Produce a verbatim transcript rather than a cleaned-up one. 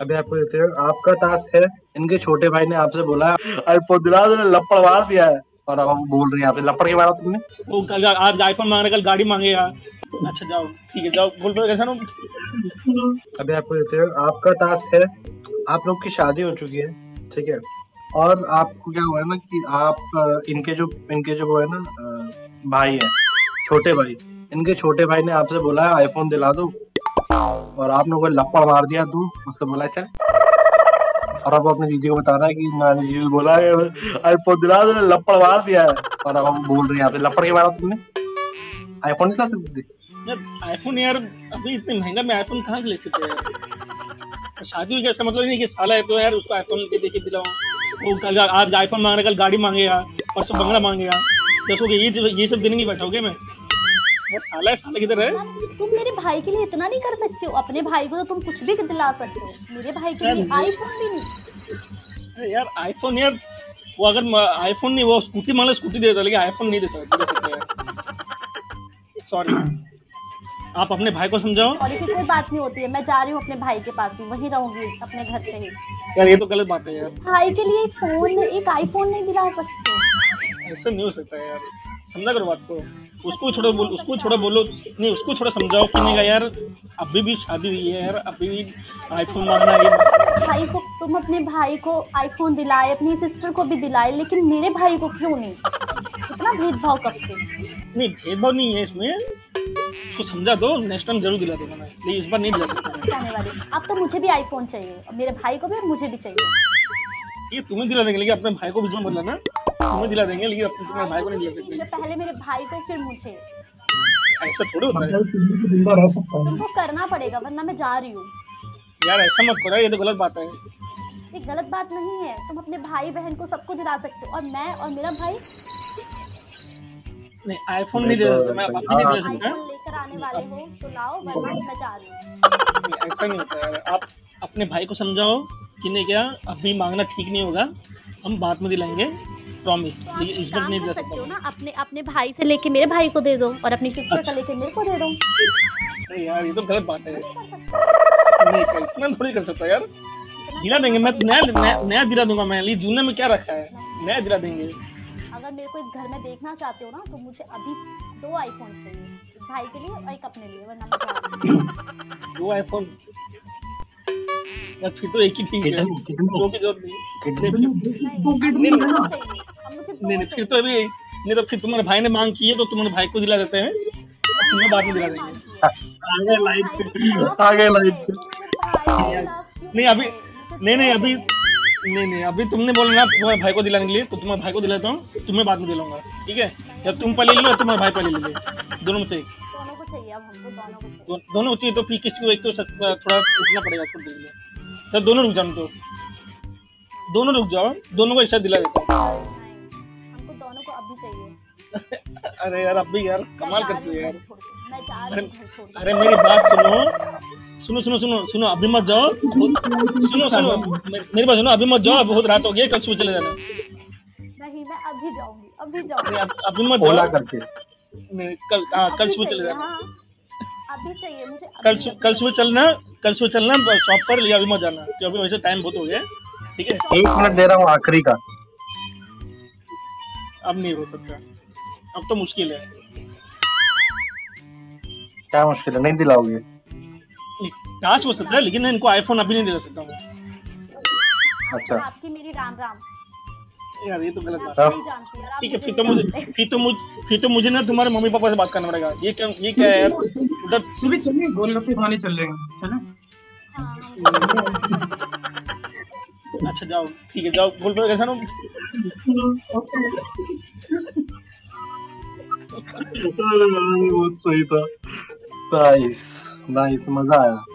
अभी आपको देते हैं, आपका टास्क है। इनके छोटे भाई ने आपसे बोला आईफोन दिला दो, लपड़ मार दिया है और अब आप बोल रही हैं आपसे लपड़ के मारा तुमने। वो कल आज आईफोन मांग रहा, कल गाड़ी मांगेगा। अच्छा जाओ ठीक है, जाओ बोल दो कैसा ना। अभी आपको देते हैं, आपका टास्क है। आप लोग की शादी हो चुकी है, ठीक है, और आपको क्या हुआ है ना कि आप इनके जो इनके जो वो है ना भाई है, छोटे भाई, इनके छोटे भाई ने आपसे बोला है आईफोन दिला दो और आप लोगों को लपड़ मार दिया। तू उससे बोला चल, और अब वो अपनी दीदी को बता रहा है कि मैंने जी बोला है आईफोन दिला दो, लपड़ मार दिया है और अब हम बोल रहे हैं आपसे लपड़ के मारा तुमने। आईफोन नहीं ला सकते यार आईफोन, यार अभी इतने महंगा में आईफोन कहाँ से ले सकते हैं? शादी हुई, इसका मतलब नहीं कि साला है तो यार उसको आईफोन के देके दिलाऊं। वो कल आज आईफोन मांग रहा, कल गाड़ी मांगेगा, परसों बंगला मांगेगा। दसों के ये ये सब देने नहीं बैठोगे मैं? यार साला है, साला किधर है? तुम मेरे भाई के लिए इतना नहीं कर सकते हो? अपने भाई को तो तुम कुछ भी दिला सकते हो, मेरे भाई के लिए आईफोन भी नहीं। अरे यार आईफोन, यार वो अगर आईफोन नहीं, वो स्कूटी मांगे स्कूटी दे देता, लेकिन आईफोन नहीं दे सकते दे सकते यार। सॉरी, आप अपने भाई को समझाओ। सॉरी की कोई बात नहीं होती है, मैं जा रही हूँ अपने भाई के पास ही, वहीं रहूंगी अपने घर पे ही। यार ये तो गलत बात है यार। भाई के लिए एक फोन, एक आईफोन नहीं दिला सकते? ऐसा नहीं हो सकता है यार, समझा करो बात को। उसको थोड़ा बोलो, उसको थोड़ा बोलो, नहीं उसको थोड़ा समझाओ कि नहीं यार अभी भी शादी हुई है यार, अभी भी आईफोन मांगना है। भाई को तुम अपने भाई को आईफोन दिलाए, अपनी सिस्टर को भी दिलाए, लेकिन मेरे भाई को क्यों नहीं? इतना भेदभाव कब से? नहीं भेदभाव नहीं है इसमें, उसको समझा दो, नेक्स्ट टाइम जरूर दिला दूंगा मैं, लेकिन इस बार नहीं दिला सकता आने वाली। अब तो मुझे भी आईफोन चाहिए, मेरे भाई को भी और मुझे भी चाहिए। ये तुम्हें दिला देंगे, लेकिन अपने भाई को बीच में मत लाना। तुम्हें दिला देंगे लेकिन अपने तुम्हारे भाई को नहीं दिला सकते। पहले मेरे भाई को फिर मुझे। ऐसा थोड़ी होता है, तुमको करना पड़ेगा वरना मैं जा रही हूँ। यार ऐसा मत करो, ये तो गलत बात है। ये गलत बात नहीं है, तुम अपने भाई बहन को सबको दिला सकते हो, और मैं और मेरा भाई नहीं आईफोन नहीं दे सकता मैं, अभी नहीं दे सकता। आईफोन लेकर आने वाले हो तो लाओ, वरना मैं जा रही हूँ। ऐसा नहीं होता है, आप अपने भाई को समझाओ कि नहीं क्या अभी मांगना ठीक नहीं होगा, हम बाद में दिलाएंगे, प्रॉमिस। तो लेकिन इस बार नहीं दे सकते हो ना, अपने अपने भाई से लेके मेरे भाई को दे दो और अपनी सिस्टर अच्छा। का लेके मेरे को दे दो। अरे यार ये तो गलत बात है, नहीं कर इतना थोड़ी कर सकता यार। दिला देंगे, मैं नया नया दिला दूंगा मैं, ये जूने में क्या रखा है, नया दिला देंगे। अगर मेरे को इस घर में देखना चाहते हो ना तो मुझे अभी दो आईफोन चाहिए, एक भाई के लिए और एक अपने लिए, वरना मैं दो आईफोन यार फिर तो एक ही ठीक है, दो की जरूरत नहीं। नहीं फिर तो अभी नहीं, तो फिर तुम्हारे भाई ने मांग की है तो तुम्हारे भाई को दिला देते हैं, तुम्हें बाद में दिला देंगे। आगे लाइट पे, आगे लाइट पे। नहीं अभी नहीं नहीं अभी नहीं नहीं अभी तुमने बोला ना तुम्हारे भाई को दिलाने के लिए, तो तुम्हारे भाई को दिलाता हूँ, तुम्हें बाद में दिलाऊंगा, ठीक है? या तुम पहले ले लो या तुम्हारे भाई पहले ले लो, दोनों में से दोनों को चाहिए। अब हमको दोनों को चाहिए। दो, दोनों चाहिए तो फिर किसी को एक तो थोड़ा रुकना पड़ेगा, छोड़ देंगे तो दोनों रुक जाओ, तो दोनों रुक जाओ, दोनों को एक साथ दिला देता हूँ। हमको दोनों को अभी चाहिए। अरे यार अभी यार कमाल करती है यार। मैं जा रही हूँ। अरे मेरी बात सुनो सुनो सुनो सुनो सुनो अभी मत जाओ, सुनो सुनो मेरी बात सुनो, अभी मत जाओ, बहुत रात हो गई, कल सुबह चले जाना। नहीं मैं अभी जाऊंगी, अभी जाऊंगी। अभी मत ओला करके नहीं, कल हाँ कल सुबह चले जाना। अभी चाहिए मुझे, कल कल सुबह चलना, कल सुबह चलना शॉप पर, या अभी मत जाना क्योंकि अभी वैसे टाइम बहुत हो गया, ठीक है? एक मिनट दे रहा हूँ आखिरी का। अब नहीं हो सकता, अब तो मुश्किल है। क्या मुश्किल है, नहीं दिलाओगे? काश हो सकता है, लेकिन इनको आईफोन अभी नहीं दिला सकता हूँ। अच्छा आपकी मेरी राम राम। यार ये तो गलत बात है। ठीक है फिर तो मुझे फिर तो मुझे फिर तो मुझे ना तुम्हारे मम्मी पापा से बात करना पड़ेगा। ये क्या ये क्या है यार? उधर सुबह चलिए गोलगप्पे खाने चल रहे हैं, चलें? अच्छा जाओ ठीक है, जाओ गोलगप्पे कैसा ना। बहुत सही था, नाइस नाइस, मजा आया।